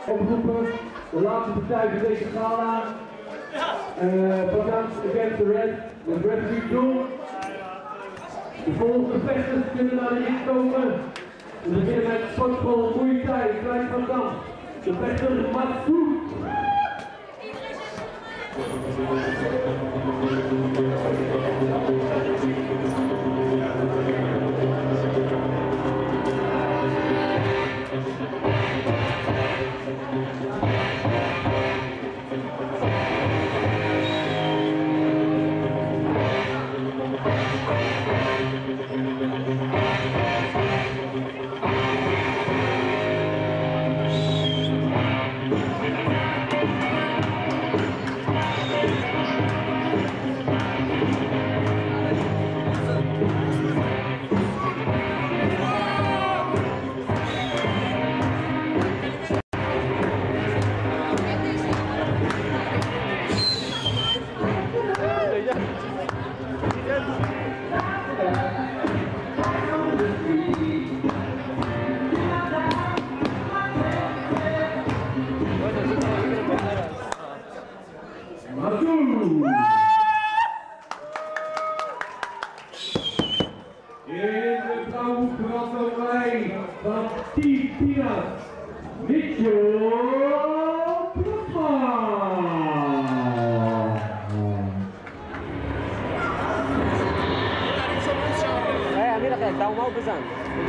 opgeroepen. De laatste partij van deze gala. Van Dams against the red. De referee doen. De volgende vechters kunnen naar de ring komen. We beginnen met sportschool Goeie Tijd, Klein Van Dams. De vechter Masoud. Van Tina Mitchell dá um mal pesando.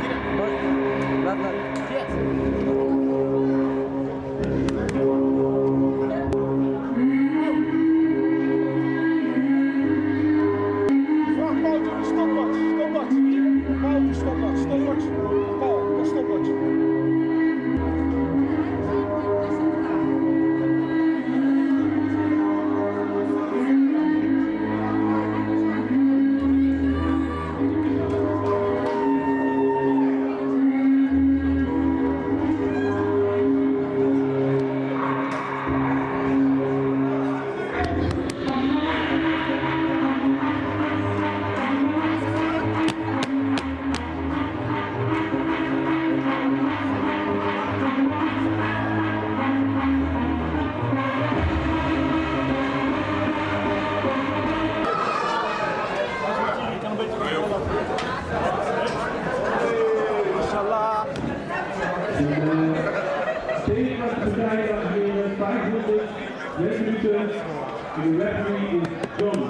The referee is John.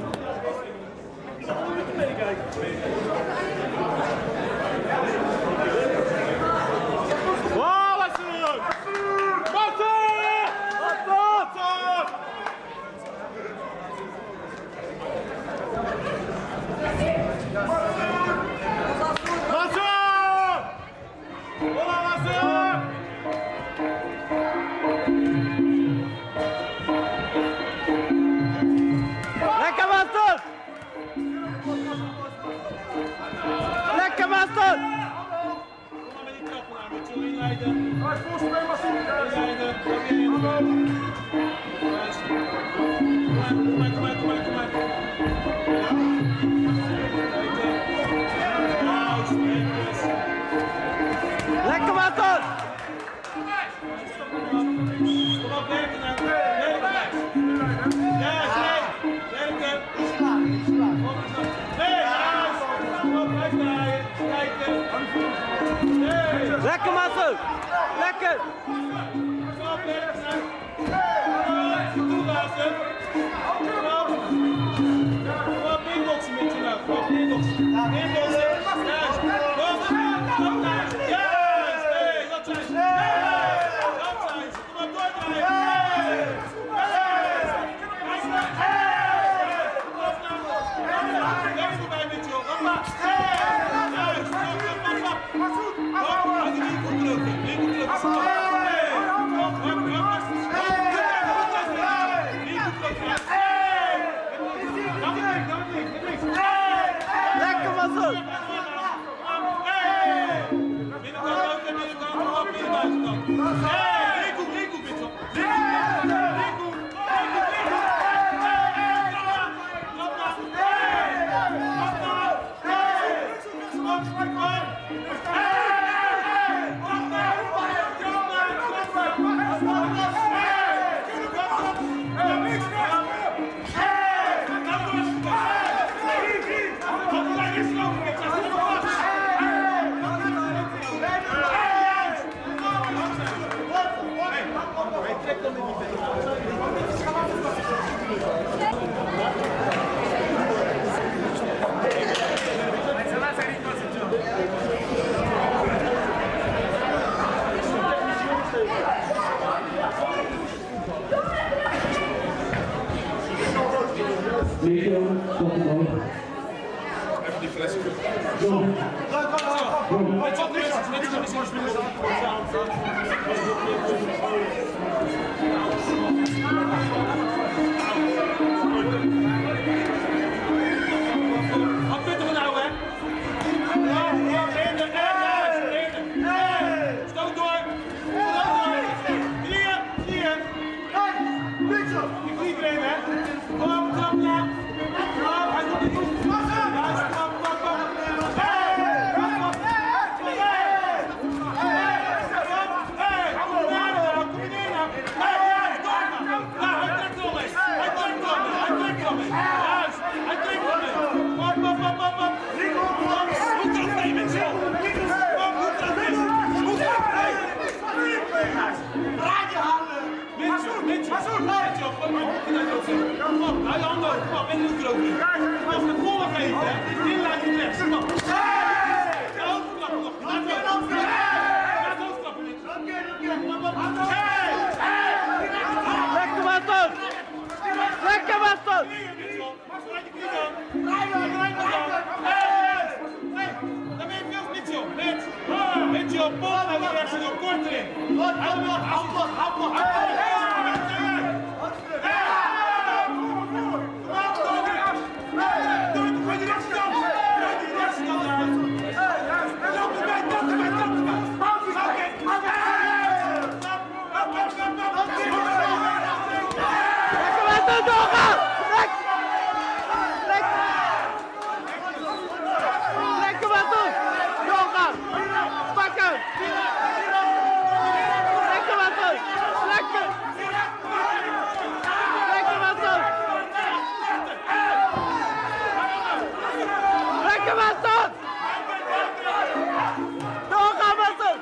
Lekker Masoud! Lekker Masoud! Lekker Masoud! Lekker! Lekker Masoud! Even die flessen. Wat putten we nou, hè? Stoot door! Hier! Ik zie iedereen, hè? Kom, trap na! Hij doet het goed! Hou je handen op, kom op, en doe het ook niet. Als we het volle geven, hè, inleiding rechts, kom op. De hoofdklappen nog, laat het hoofdklappen. Laat het hoofdklappen niet. Lekker Masoud! Lekker Masoud! Dan ben je veel Mitchell. Mitchell, pop en dan rechts en dan kort erin. Doorgaan! Lekker Masoud! Doorgaan! Pak hem! Lekker Masoud! Lekker! Lekker Masoud! Lekker Masoud! Doorgaan Masoud!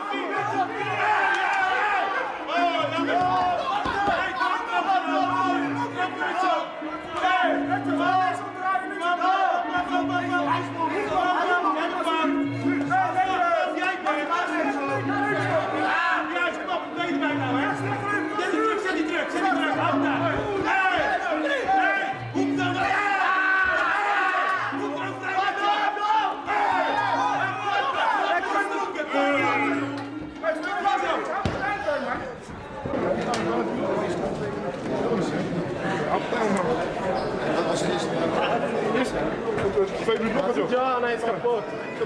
Ja, nee, het is kapot.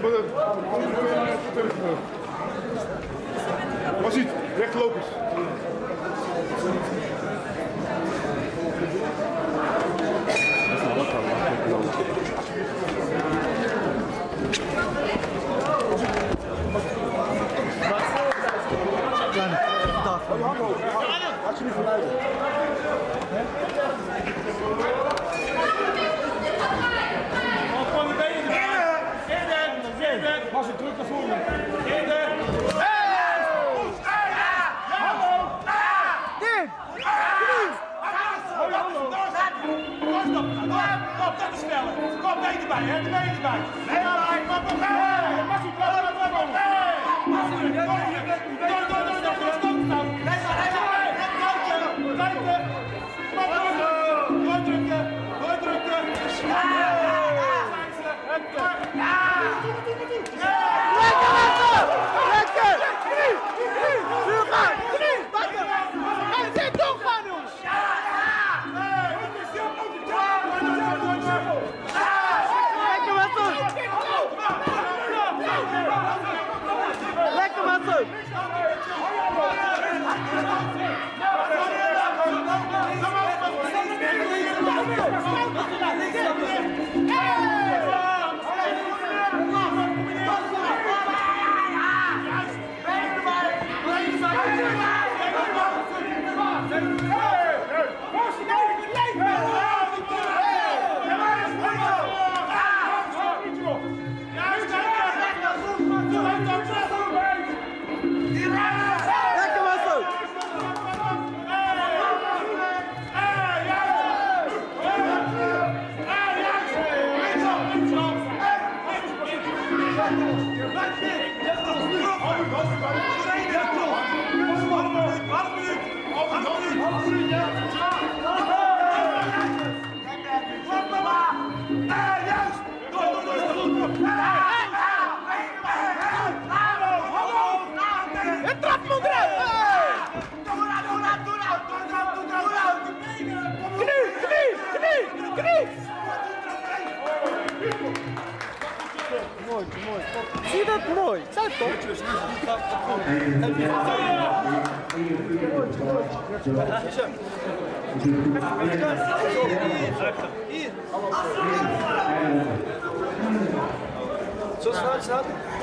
Masoud, rechtlopers. Laat je niet verleiden. Was het druk naar voren? Dat is sneller. Kom, ben je erbij, hè? Ben je erbij? Nee, goed toch? Hier. Zo staat.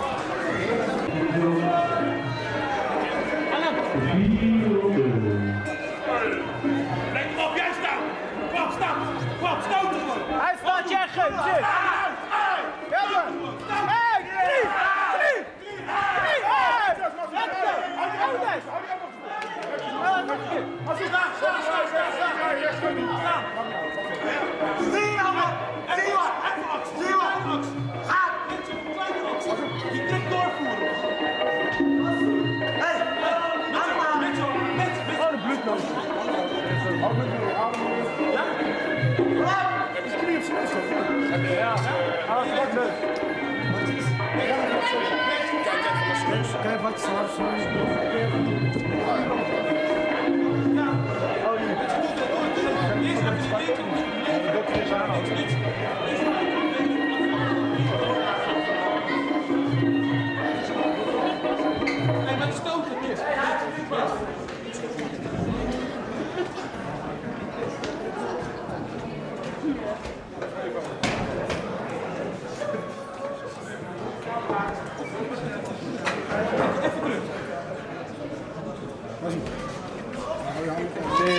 Leg hem op, jij staan! Kwam, stoten gewoon! Hij staat, jij geeft, zit! Jammer! Hey, drie! Je trekt doorvoeren. Hey! Met. Oh, de bloed nog. Ja? Heb je zijn knie op zijn neus? Ja. Wat leuk. Kijk even naar zijn neus. Kijk wat je naar zijn neus. Ja. Oh, nee. Eerst even de rekening. Nee, met stoten. Even terug.